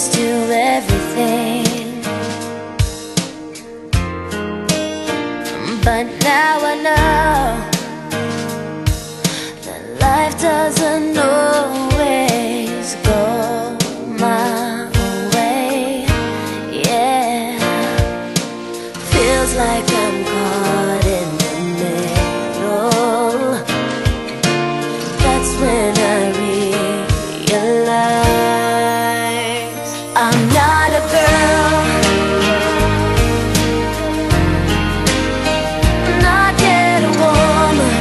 used to everything, but now I know that life doesn't always go my way. Yeah, feels like I'm caught in the middle. That's when I realize I'm not a girl, not yet a woman.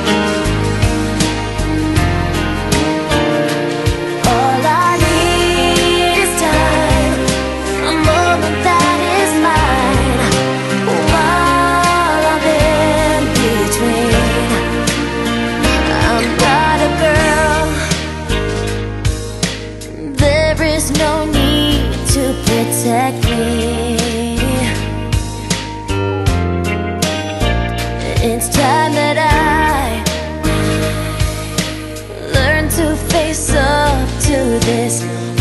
All I need is time, a moment that is mine, while I'm in between. I'm not a girl, there is no need to protect me. It's time that I learn to face up to this